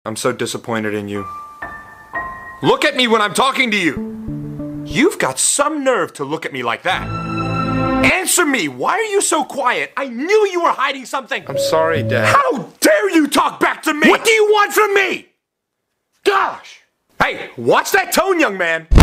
I'm so disappointed in you. Look at me when I'm talking to you. You've got some nerve to look at me like that. Answer me, why are you so quiet? I knew you were hiding something. I'm sorry, Dad. How dare you talk back to me? What do you want from me? Gosh! Hey, watch that tone, young man.